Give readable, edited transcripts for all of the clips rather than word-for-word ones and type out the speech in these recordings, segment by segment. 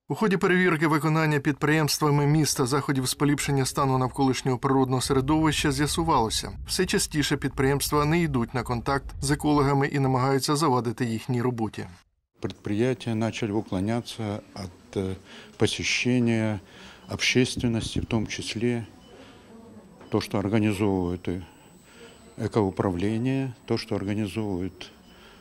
У ході перевірки виконання підприємствами міста заходів з поліпшення стану навколишнього природного середовища з'ясувалося. Все частіше підприємства не йдуть на контакт з екологами і намагаються завадити їхній роботі. Предприятия начали уклоняться от посещения общественности, в том числе то, что организовывает экоуправление, то, что организовывает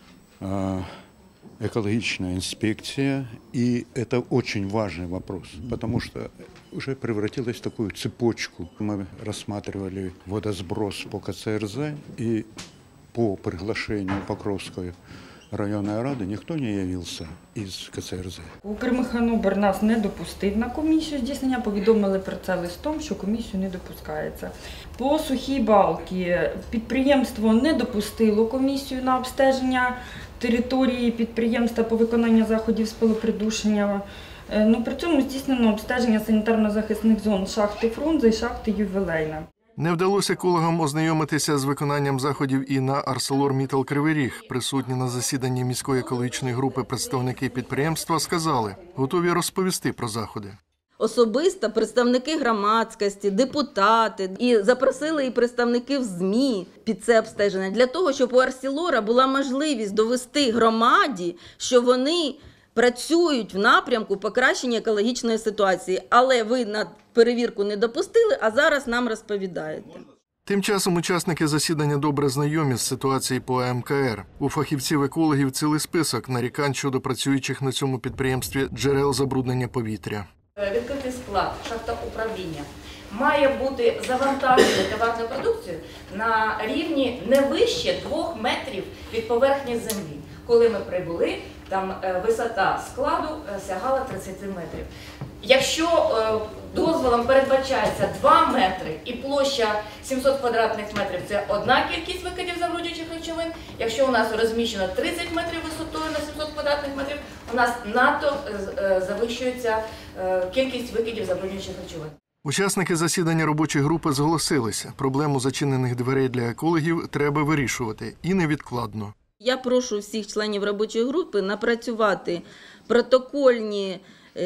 экологичная инспекция. И это очень важный вопрос, потому что уже превратилось в такую цепочку. Мы рассматривали водосброс по КЦРЗ, и по приглашению Покровской районної ради ніхто не явився із КЦРЗ. Укрмеханобр нас не допустив на комісію здійснення, повідомили про це листом, що комісію не допускається. По Сухій Балці підприємство не допустило комісію на обстеження території підприємства по виконанню заходів з пилопридушення. При цьому здійснено обстеження санітарно-захисних зон шахти Фрунзе і шахти Ювілейна. Не вдалося екологам ознайомитися з виконанням заходів і на ArcelorMittal Кривий Ріг. Присутні на засіданні міської екологічної групи представники підприємства сказали, готові розповісти про заходи. Особисто представники громадськості, депутати і запросили і представників ЗМІ під це обстеження для того, щоб у Арселора була можливість довести громаді, що вони працюють в напрямку покращення екологічної ситуації. Але ви на перевірку не допустили, а зараз нам розповідаєте. Тим часом учасники засідання добре знайомі з ситуацією по АМКР. У фахівців-екологів цілий список нарікань щодо працюючих на цьому підприємстві джерел забруднення повітря. Відкритий склад, шахта управління має бути завантажений товарною продукцією на рівні не вище 2 метрів від поверхні землі. Коли ми прибули, там висота складу сягала 30 метрів. Якщо дозволом передбачається 2 метри і площа 700 квадратних метрів – це одна кількість викидів забруднюючих речовин. Якщо у нас розміщено 30 метрів висотою на 700 квадратних метрів, у нас надто завищується кількість викидів забруднюючих речовин. Учасники засідання робочої групи зголосилися. Проблему зачинених дверей для екологів треба вирішувати і невідкладно. Я прошу всіх членів робочої групи напрацювати протокольні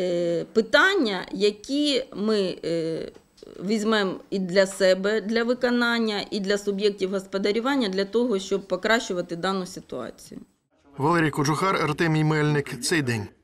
питання, які ми візьмемо і для себе, для виконання, і для суб'єктів господарювання, для того, щоб покращувати дану ситуацію. Валерій Кожухар, Артемій Мельник. Цей день.